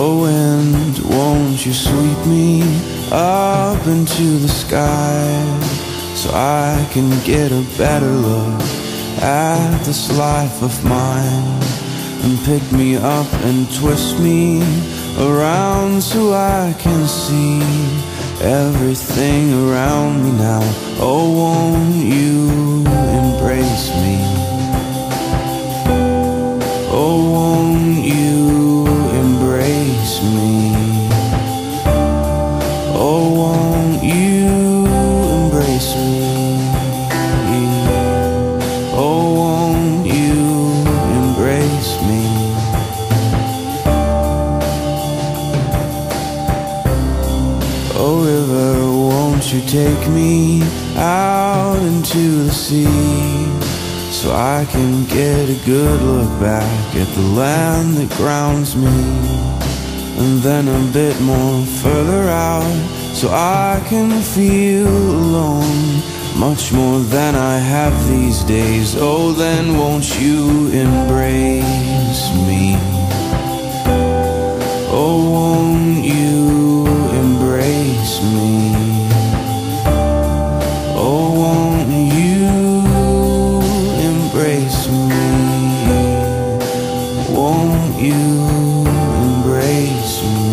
Oh wind, won't you sweep me up into the sky, so I can get a better look at this life of mine, and pick me up and twist me around so I can see everything around me now. Oh, won't you embrace me? Oh, won't you embrace me? Oh, won't you embrace me? Oh, won't you embrace me? Oh river, won't you take me out into the sea, so I can get a good look back at the land that grounds me, and then a bit more further out, so I can feel alone, much more than I have these days. Oh, then won't you embrace me? Oh, won't you embrace me? Oh, won't you embrace me? Won't you embrace me?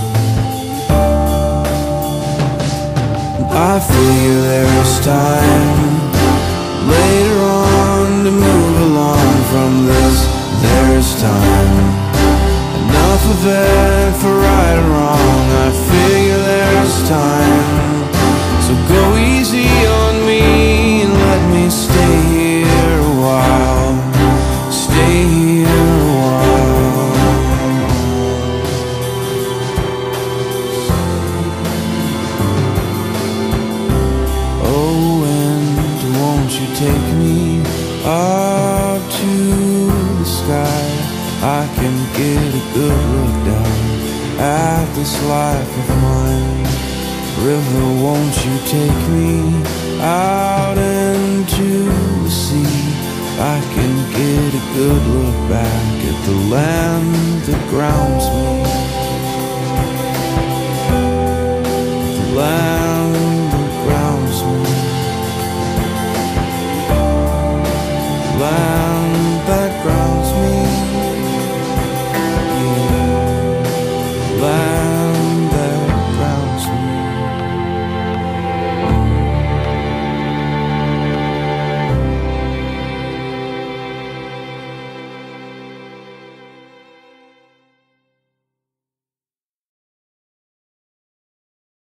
I figure there is time later on to move along from this. There is time, enough of it for right or wrong. I figure there's time, so go easy on me and let me stay here a while. Stay here a while. Oh, and won't you take me up to the sky? I can get a good look down at this life of mine. River, won't you take me out into the sea? I can get a good look back at the land that grounds me, the land